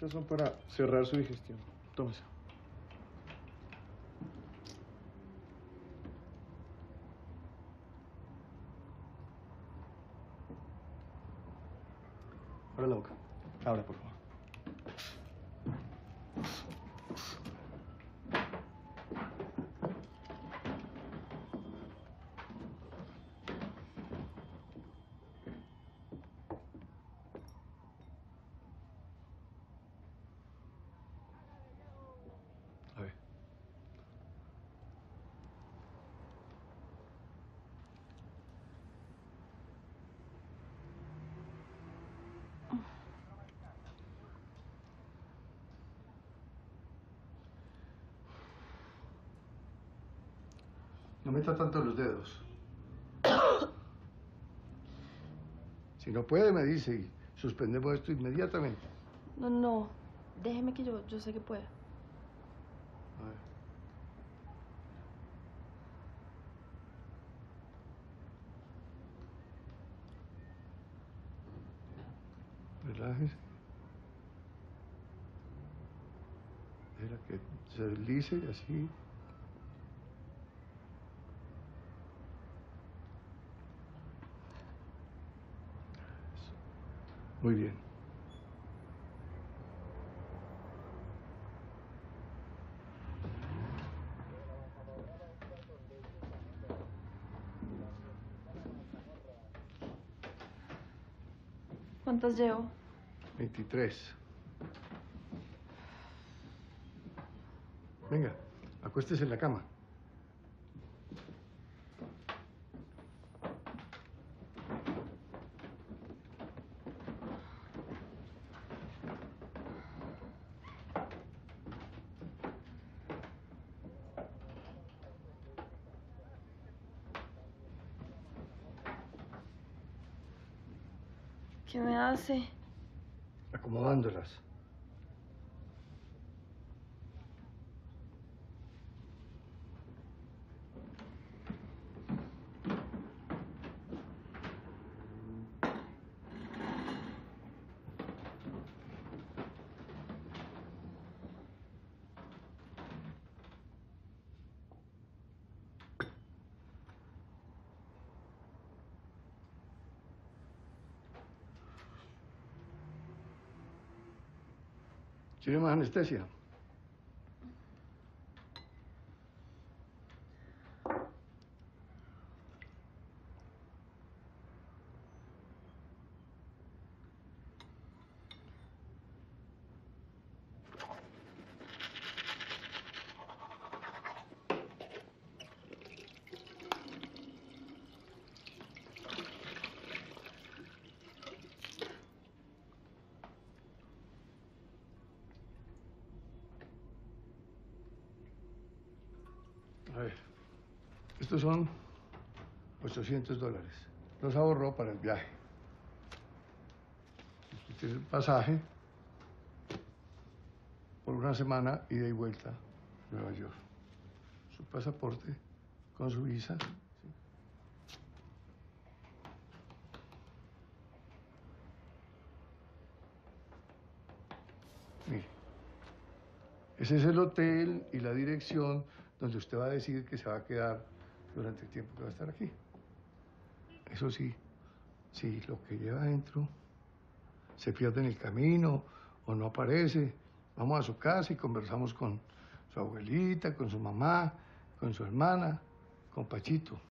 Estas son para cerrar su digestión. Tómese. Abra la boca. Abra, por favor. A ver. No meta tanto los dedos. Si no puede, me dice y suspendemos esto inmediatamente. No. Déjeme que yo sé que puedo. A ver. Relájese. Déjela que se deslice así. Eso. Muy bien. ¿Cuántas llevo? 23. Venga, acuéstese en la cama. ¿Qué me hace? Acomodándolas. ¿Quiere más anestesia? A ver, estos son $800. Los ahorró para el viaje. Usted tiene el pasaje por una semana, ida y vuelta a Nueva York. Su pasaporte con su visa. ¿Sí? Mire, ese es el hotel y la dirección donde usted va a decir que se va a quedar durante el tiempo que va a estar aquí. Eso sí, si lo que lleva adentro se pierde en el camino o no aparece, vamos a su casa y conversamos con su abuelita, con su mamá, con su hermana, con Pachito.